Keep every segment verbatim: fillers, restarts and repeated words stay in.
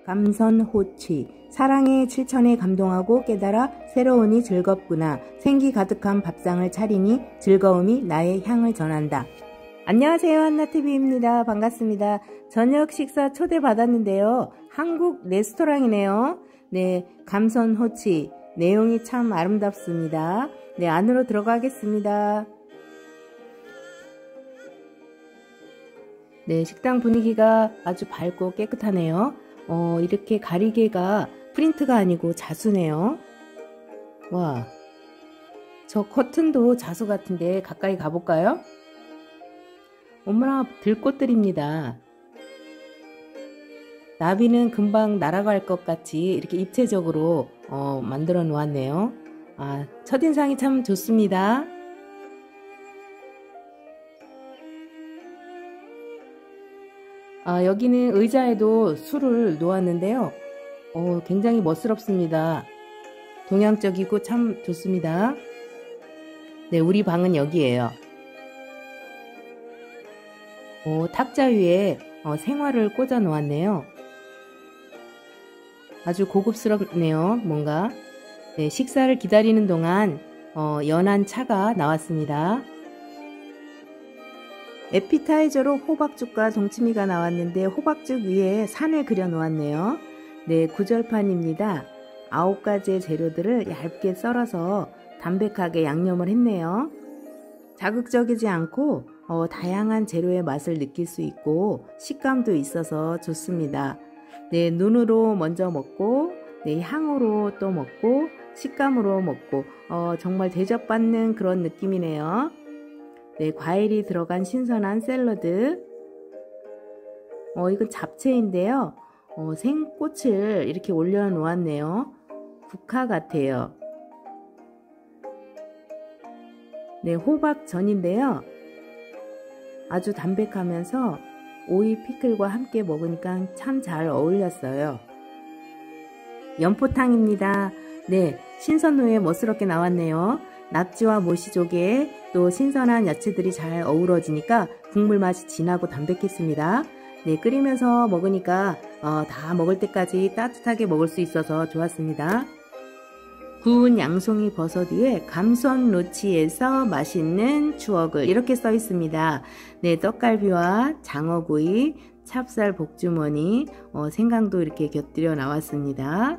감선호취. 사랑의 칠천에 감동하고 깨달아 새로우니 즐겁구나. 생기 가득한 밥상을 차리니 즐거움이 나의 향을 전한다. 안녕하세요, 한나티비입니다. 반갑습니다. 저녁 식사 초대받았는데요. 한국 레스토랑이네요. 네, 감선호취. 내용이 참 아름답습니다. 네, 안으로 들어가겠습니다. 네, 식당 분위기가 아주 밝고 깨끗하네요. 어, 이렇게 가리개가 프린트가 아니고 자수네요. 와, 저 커튼도 자수 같은데 가까이 가볼까요? 어머나, 들꽃들입니다. 나비는 금방 날아갈 것 같이 이렇게 입체적으로 어, 만들어 놓았네요. 아, 첫인상이 참 좋습니다. 아, 여기는 의자에도 술을 놓았는데요. 어, 굉장히 멋스럽습니다. 동양적이고 참 좋습니다. 네, 우리 방은 여기에요. 어, 탁자 위에 어, 생화를 꽂아 놓았네요. 아주 고급스럽네요, 뭔가. 네, 식사를 기다리는 동안 어, 연한 차가 나왔습니다. 에피타이저로 호박죽과 동치미가 나왔는데 호박죽 위에 산을 그려 놓았네요. 네, 구절판입니다. 아홉 가지의 재료들을 얇게 썰어서 담백하게 양념을 했네요. 자극적이지 않고 어, 다양한 재료의 맛을 느낄 수 있고 식감도 있어서 좋습니다. 네, 눈으로 먼저 먹고 네, 향으로 또 먹고 식감으로 먹고 어, 정말 대접받는 그런 느낌이네요. 네, 과일이 들어간 신선한 샐러드. 어, 이건 잡채인데요. 어, 생꽃을 이렇게 올려 놓았네요. 국화 같아요. 네, 호박전인데요. 아주 담백하면서 오이 피클과 함께 먹으니까 참 잘 어울렸어요. 연포탕입니다. 네, 신선후에 멋스럽게 나왔네요. 낙지와 모시조개 또 신선한 야채들이 잘 어우러지니까 국물 맛이 진하고 담백했습니다. 네, 끓이면서 먹으니까 어, 다 먹을 때까지 따뜻하게 먹을 수 있어서 좋았습니다. 구운 양송이 버섯 위에 감선로치에서 맛있는 추억을 이렇게 써 있습니다. 네, 떡갈비와 장어구이, 찹쌀 복주머니, 어, 생강도 이렇게 곁들여 나왔습니다.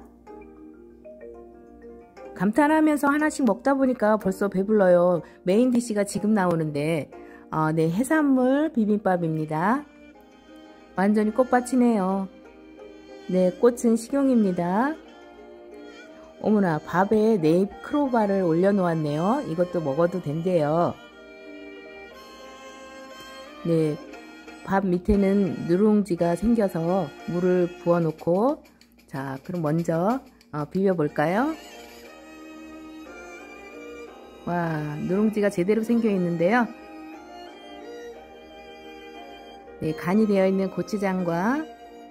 감탄하면서 하나씩 먹다 보니까 벌써 배불러요. 메인 디시가 지금 나오는데 어, 네, 해산물 비빔밥입니다. 완전히 꽃밭이네요. 네, 꽃은 식용입니다. 어머나, 밥에 네잎 크로바를 올려 놓았네요. 이것도 먹어도 된대요. 네, 밥 밑에는 누룽지가 생겨서 물을 부어 놓고 자, 그럼 먼저 어, 비벼 볼까요? 와, 누룽지가 제대로 생겨 있는데요. 네, 간이 되어 있는 고추장과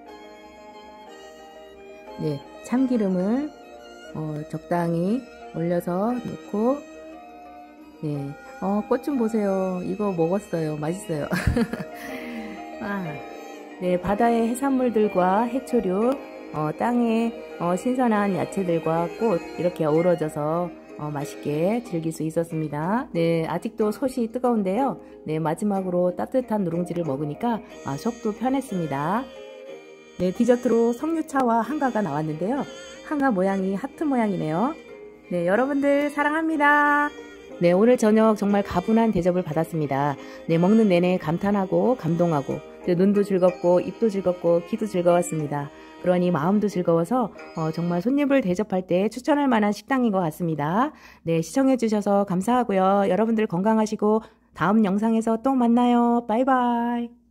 네, 참기름을 어, 적당히 올려서 넣고 네, 어, 꽃 좀 보세요. 이거 먹었어요. 맛있어요. 아, 네, 바다의 해산물들과 해초류, 어, 땅의 어, 신선한 야채들과 꽃 이렇게 어우러져서 어, 맛있게 즐길 수 있었습니다. 네, 아직도 솥이 뜨거운데요. 네, 마지막으로 따뜻한 누룽지를 먹으니까 아, 속도 편했습니다. 네, 디저트로 석류차와 한가가 나왔는데요. 한가 모양이 하트 모양이네요. 네, 여러분들 사랑합니다. 네, 오늘 저녁 정말 가분한 대접을 받았습니다. 네, 먹는 내내 감탄하고 감동하고 네, 눈도 즐겁고 입도 즐겁고 귀도 즐거웠습니다. 그러니 마음도 즐거워서 어, 정말 손님을 대접할 때 추천할 만한 식당인 것 같습니다. 네, 시청해 주셔서 감사하고요. 여러분들 건강하시고 다음 영상에서 또 만나요. 바이바이.